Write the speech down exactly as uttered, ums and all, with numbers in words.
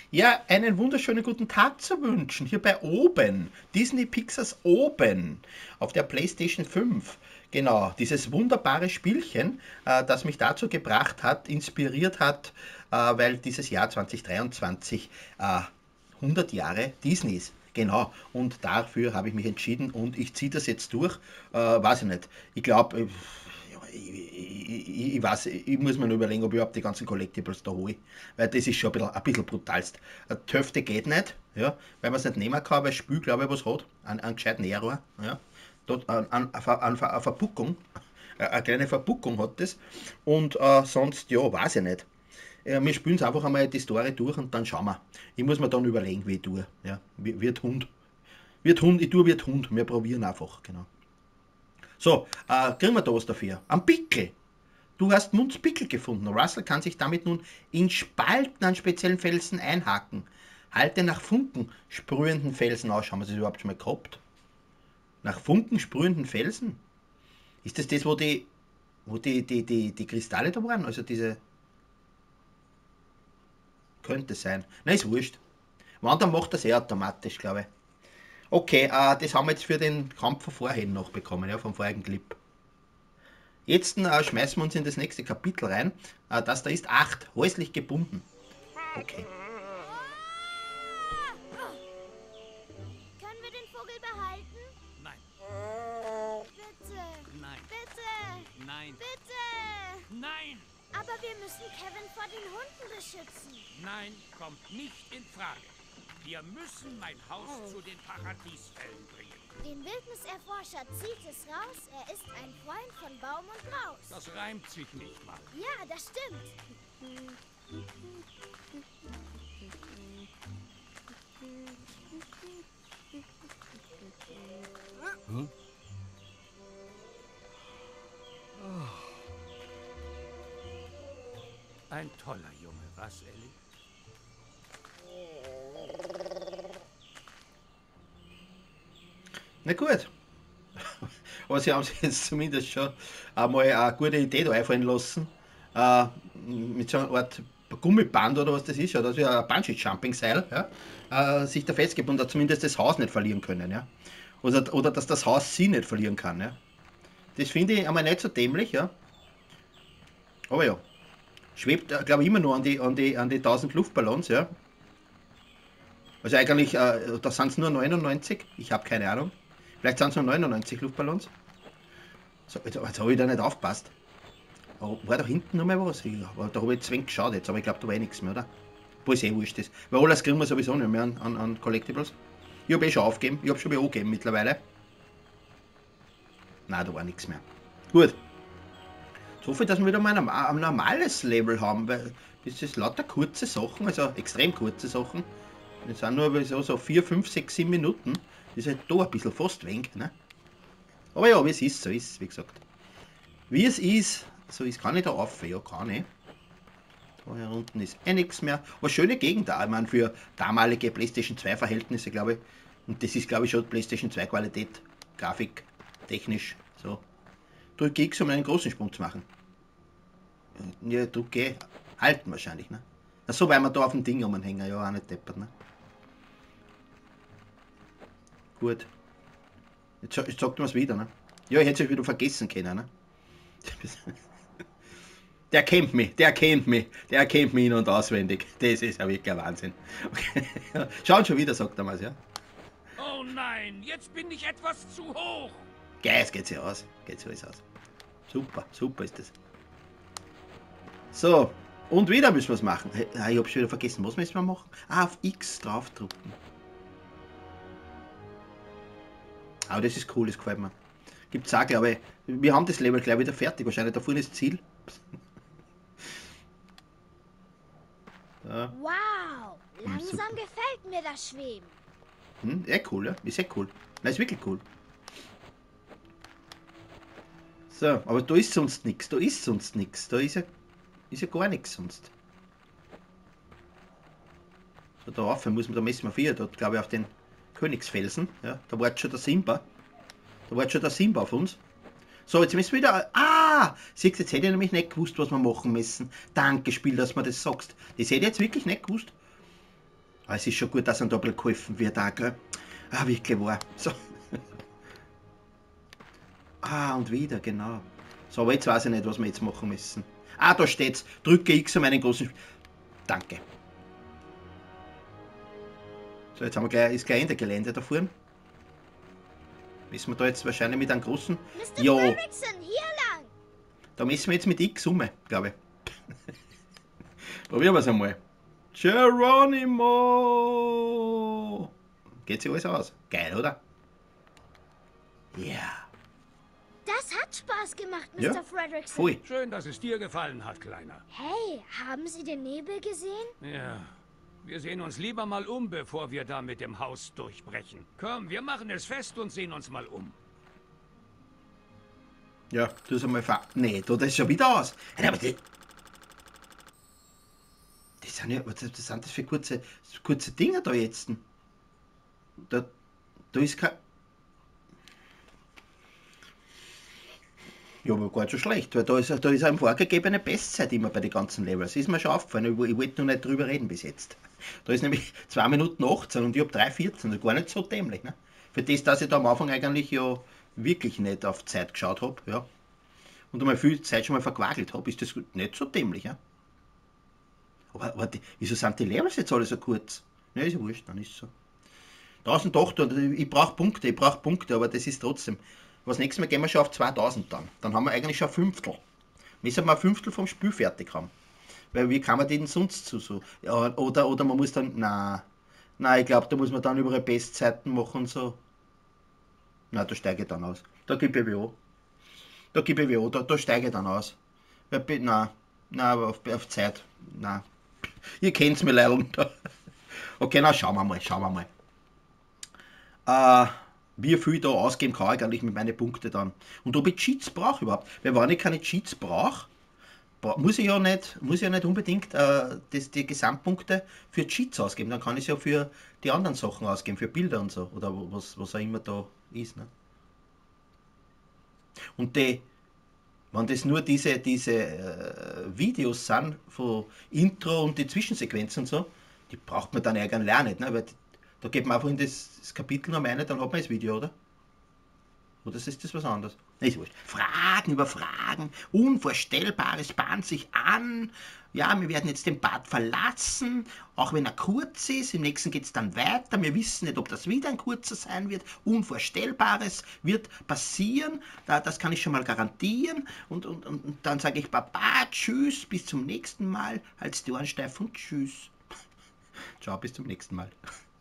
Ja, einen wunderschönen guten Tag zu wünschen, hier bei Oben, Disney Pixars Oben, auf der PlayStation fünf. Genau, dieses wunderbare Spielchen, äh, das mich dazu gebracht hat, inspiriert hat, äh, weil dieses Jahr zwanzig dreiundzwanzig äh, hundert Jahre Disney ist. Genau, und dafür habe ich mich entschieden und ich ziehe das jetzt durch. Äh, weiß ich nicht. Ich glaube, ich, ich, ich, weiß, ich muss mir nur überlegen, ob ich überhaupt die ganzen Collectibles da hole. Weil das ist schon ein bisschen, ein bisschen brutalst. Die Hälfte geht nicht, ja, weil man es nicht nehmen kann, weil das Spiel, glaube ich, was hat. Einen, einen gescheiten Error. Ja. Dort, an, an, an, an Verpuckung. Eine kleine Verpuckung hat das. Und äh, sonst, ja, weiß ich nicht. Ja, wir spielen es einfach einmal die Story durch und dann schauen wir. Ich muss mir dann überlegen, wie ich tue. Ja, wird Hund. Wird Hund, ich tue wird Hund. Wir probieren einfach, genau. So, äh, kriegen wir da was dafür? Am Pickel. Du hast Munds Pickel gefunden. Russell kann sich damit nun in Spalten an speziellen Felsen einhaken. Halte nach Funken sprühenden Felsen aus. Haben wir das überhaupt schon mal gehabt? Nach Funken sprühenden Felsen? Ist das das, wo die, wo die, die, die, die Kristalle da waren? Also diese. Könnte sein. Nein, ist wurscht. Wandern macht das eh automatisch, glaube ich. Okay, äh, das haben wir jetzt für den Kampf von vorhin noch bekommen, ja, vom vorigen Clip. Jetzt äh, schmeißen wir uns in das nächste Kapitel rein. Äh, das da ist acht, häuslich gebunden. Okay. Können wir den Vogel behalten? Nein, Bitte. nein, Bitte. nein, Bitte. nein, Aber wir müssen Kevin vor den Hunden beschützen. nein, kommt nicht in Frage. Wir müssen mein Haus zu den Paradiesfällen bringen. Den Wildniserforscher zieht es raus. Er ist ein Freund von Baum und Maus. Das reimt sich nicht mal. Ja, das stimmt. Hm? Ein toller Junge, was, Ellie? Na gut. Aber sie haben sich jetzt zumindest schon einmal eine gute Idee da einfallen lassen. Äh, mit so einer Art Gummiband oder was das ist, oder so ein Bungee-Jumping-Seil, ja, äh, sich da festgebunden hat, zumindest das Haus nicht verlieren können. Ja. Oder, oder dass das Haus sie nicht verlieren kann. Ja. Das finde ich einmal nicht so dämlich. Ja. Aber ja, schwebt, äh, glaube ich, immer nur an die, an die, an die tausend Luftballons. Ja. Also eigentlich, äh, da sind es nur neunundneunzig, ich habe keine Ahnung. Vielleicht sind es nur neunundneunzig Luftballons. So, jetzt, jetzt habe ich da nicht aufgepasst. Aber war da hinten noch mal was? Ja, aber da habe ich zwingend geschaut jetzt, aber ich glaube, da war eh nichts mehr, oder? Obwohl es eh wurscht ist. Weil alles kriegen wir sowieso nicht mehr an, an, an Collectibles. Ich habe eh schon aufgegeben. Ich habe schon B O gegeben mittlerweile. Nein, da war nichts mehr. Gut. So viel, dass wir wieder mal ein, ein normales Level haben, weil das ist lauter kurze Sachen, also extrem kurze Sachen. Das sind nur so, so vier, fünf, sechs, sieben Minuten. Das ist halt da ein bisschen fast wenig, ne? Aber ja, wie es ist, so ist es, wie gesagt. Wie es ist, so ist, kann ich da rauf, ja, kann ich. Da hier unten ist eh nichts mehr. Aber schöne Gegend da, ich meine, für damalige PlayStation zwei Verhältnisse, glaube ich. Und das ist, glaube ich, schon PlayStation zwei Qualität, Grafik, technisch, so. Drücke X, um einen großen Sprung zu machen. Ja, drücke halten wahrscheinlich, ne? Na, so, weil wir da auf dem Ding umhängen, ja, auch nicht deppert, ne? Gut. Jetzt, jetzt sagt man es wieder, ne? Ja, ich hätte es wieder vergessen können, ne? Der kennt mich, der kennt mich, der kennt mich in- und auswendig. Das ist ja wirklich ein Wahnsinn. Okay. Schauen schon wieder, sagt er mal, ja. Oh nein, jetzt bin ich etwas zu hoch. Geil, jetzt geht's ja aus. Geht's alles aus. Super, super ist das. So, und wieder müssen wir es machen. Ah, ich habe schon wieder vergessen, was müssen wir machen? Ah, auf X draufdrücken. Aber das ist cool, das gefällt mir. Gibt's auch, glaube ich. Wir haben das Level gleich wieder fertig. Wahrscheinlich da vorne ist das Ziel. Da. Wow, Hm, super. langsam gefällt mir das Schweben. Hm, eh cool, ja. Ist eh cool. Nein, ist wirklich cool. So, aber da ist sonst nichts. Da ist sonst nichts. Da ist ja, ist ja gar nichts sonst. So, da rauf muss man, da messen wir vier. Dort, glaube ich, auf den Königsfelsen. Ja, da war jetzt schon der Simba. Da war jetzt schon der Simba auf uns. So, jetzt müssen wir wieder. Ah! Siehst du, jetzt hätte ich nämlich nicht gewusst, was wir machen müssen. Danke, Spiel, dass du mir das sagst. Das hätte ich jetzt wirklich nicht gewusst. Aber es ist schon gut, dass ein Doppel geholfen wird, auch, gell? Ah, wirklich wahr. So. Ah, und wieder, genau. So, aber jetzt weiß ich nicht, was wir jetzt machen müssen. Ah, da steht's. Drücke X um einen großen... Sp Danke. So, jetzt haben wir gleich, ist gleich Ende Gelände da vorne. Müssen wir da jetzt wahrscheinlich mit einem großen... Mister Jo, Fredrickson, hier lang! da müssen wir jetzt mit X um, glaube ich. Probieren wir es einmal. Geronimo! Geht sich alles aus? Geil, oder? Ja. Yeah. Das hat Spaß gemacht, Mister Ja, Fredrickson. voll. Schön, dass es dir gefallen hat, Kleiner. Hey, haben Sie den Nebel gesehen? Ja, wir sehen uns lieber mal um, bevor wir da mit dem Haus durchbrechen. Komm, wir machen es fest und sehen uns mal um. Ja, du es einmal fahren. Nee, du, das ist schon wieder aus. Ja, aber die, das sind ja, was das sind das für kurze, kurze Dinger da jetzt? Da, da ist kein... Ja, aber gar nicht so schlecht, weil da ist, da ist eine vorgegebene Bestzeit immer bei den ganzen Levels. Ist mir schon aufgefallen, ich, ich wollte noch nicht drüber reden bis jetzt. Da ist nämlich zwei Minuten achtzehn und ich habe drei vierzehn, das ist gar nicht so dämlich. Ne? Für das, dass ich da am Anfang eigentlich ja wirklich nicht auf Zeit geschaut habe, ja. Und einmal viel Zeit schon mal verquagelt habe, ist das nicht so dämlich. Ja? Aber, aber die, wieso sind die Levels jetzt alle so kurz? Ja, ist ja wurscht, dann ist es so. tausendachthundert, ich brauche Punkte, ich brauche Punkte, aber das ist trotzdem... Was nächstes Mal gehen wir schon auf zweitausend dann. Dann haben wir eigentlich schon ein Fünftel. Müssen wir ein Fünftel vom Spiel fertig haben. Weil wie kann man den sonst zu so? Ja, oder, oder man muss dann, na, na, ich glaube, da muss man dann über Bestzeiten machen und so. Na, da steige ich dann aus. Da gebe ich an. Da gebe ich an, da, da steige ich dann aus. Weil, na, na, auf, auf Zeit. Na. Ihr kennt's mir leider. Okay, na, schauen wir mal, schauen wir mal. Äh, wie viel da ausgeben kann ich eigentlich mit meinen Punkten dann. Und ob ich Cheats brauche überhaupt. Weil wenn ich keine Cheats brauche, muss ich ja nicht, muss ich ja nicht unbedingt äh, das, die Gesamtpunkte für Cheats ausgeben. Dann kann ich es ja für die anderen Sachen ausgeben, für Bilder und so. Oder was, was auch immer da ist. Ne? Und die, wenn das nur diese, diese äh, Videos sind, von Intro und die Zwischensequenzen und so, die braucht man dann eigentlich auch nicht. Ne? Weil die, da geht man einfach in das, das Kapitel noch eine, dann hat man das Video, oder? Oder ist das was anderes? Nee, ist wurscht. Fragen über Fragen. Unvorstellbares bahnt sich an. Ja, wir werden jetzt den Bad verlassen, auch wenn er kurz ist. Im nächsten geht es dann weiter. Wir wissen nicht, ob das wieder ein kurzer sein wird. Unvorstellbares wird passieren. Das kann ich schon mal garantieren. Und, und, und dann sage ich Baba, tschüss, bis zum nächsten Mal. Halt's die Ohren steif und tschüss. Ciao, bis zum nächsten Mal.